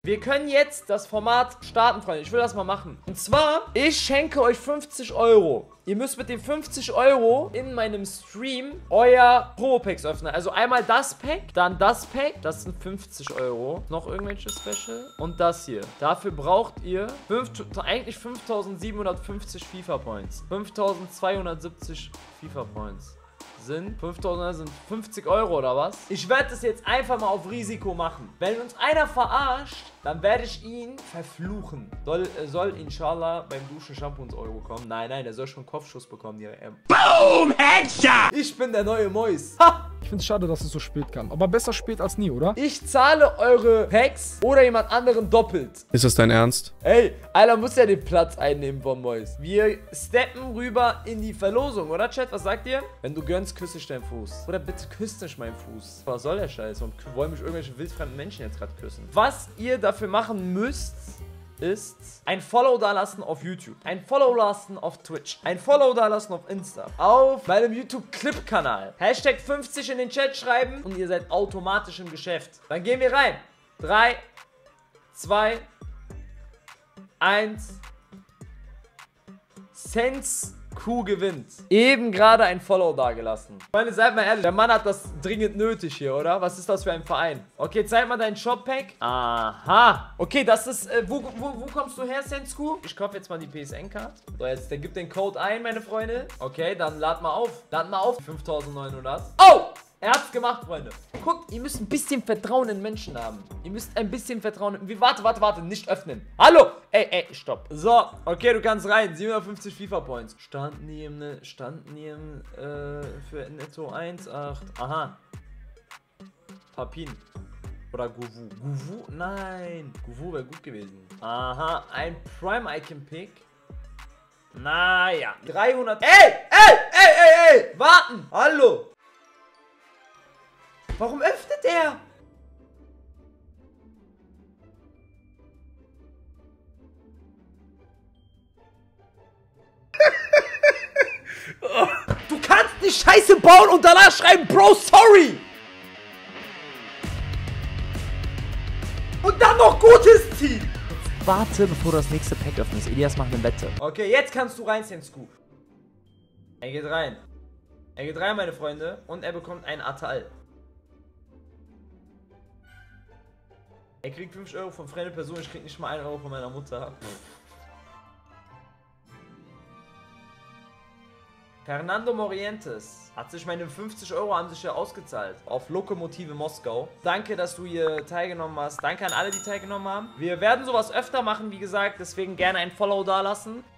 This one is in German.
Wir können jetzt das Format starten, Freunde. Ich will das mal machen. Und zwar, ich schenke euch 50 Euro. Ihr müsst mit den 50 Euro in meinem Stream euer Promo-Packs öffnen. Also einmal das Pack, dann das Pack. Das sind 50 Euro. Noch irgendwelche Special? Und das hier. Dafür braucht ihr eigentlich 5750 FIFA-Points. 5270 FIFA-Points. Sind 5000, sind 50 Euro oder was? Ich werde das jetzt einfach mal auf Risiko machen. Wenn uns einer verarscht, dann werde ich ihn verfluchen. Soll inshallah beim Duschen Shampoo ins Euro kommen. Nein, der soll schon einen Kopfschuss bekommen. Boom! Headshot! Ich bin der neue Mois. Ha! Ich finde es schade, dass es so spät kam. Aber besser spät als nie, oder? Ich zahle eure Packs oder jemand anderen doppelt. Ist das dein Ernst? Ey, einer muss ja den Platz einnehmen von Mois. Wir steppen rüber in die Verlosung, oder Chat? Was sagt ihr? Wenn du gönnst, küsse ich deinen Fuß. Oder bitte küsst nicht meinen Fuß. Was soll der Scheiß? Warum wollen mich irgendwelche wildfremden Menschen jetzt gerade küssen? Was ihr dafür machen müsst, ist ein Follow dalassen auf YouTube, ein Follow lassen auf Twitch, ein Follow dalassen auf Insta, auf meinem YouTube-Clip-Kanal. Hashtag 50 in den Chat schreiben und ihr seid automatisch im Geschäft. Dann gehen wir rein. 3, 2, 1. Sense Q gewinnt. Eben gerade ein Follow dagelassen. Meine, seid mal ehrlich, der Mann hat das dringend nötig hier, oder? Was ist das für ein Verein? Okay, zeig mal dein Shop-Pack. Aha. Okay, das ist, wo kommst du her, Sense Q? Ich kaufe jetzt mal die PSN-Card. So, jetzt, der gibt den Code ein, meine Freunde. Okay, dann lad mal auf. Lad mal auf. 5900. Oh! Er hat's gemacht, Freunde. Guckt, ihr müsst ein bisschen Vertrauen in Menschen haben. Ihr müsst ein bisschen Vertrauen in... Warte, nicht öffnen. Hallo! Ey, stopp. So, okay, du kannst rein. 750 FIFA-Points. Standen die für netto 1,8. Aha. Papin. Oder Guvu. Guvu? Nein. Guvu wäre gut gewesen. Aha, ein Prime-Icon-Pick. Naja. 300... Ey! Warten! Hallo! Warum öffnet er? Du kannst nicht Scheiße bauen und danach schreiben, Bro, sorry! Und dann noch Gutes ziehen! Warte, bevor du das nächste Pack öffnest. Elias macht eine Wette. Okay, jetzt kannst du rein, Sensku. Er geht rein. Er geht rein, meine Freunde. Und er bekommt einen Atal. Er kriegt 50 Euro von fremden Personen, ich krieg nicht mal 1 Euro von meiner Mutter. Fernando Morientes hat sich meine 50 Euro haben sich ja ausgezahlt auf Lokomotive Moskau. Danke, dass du hier teilgenommen hast. Danke an alle, die teilgenommen haben. Wir werden sowas öfter machen, wie gesagt, deswegen gerne ein Follow dalassen.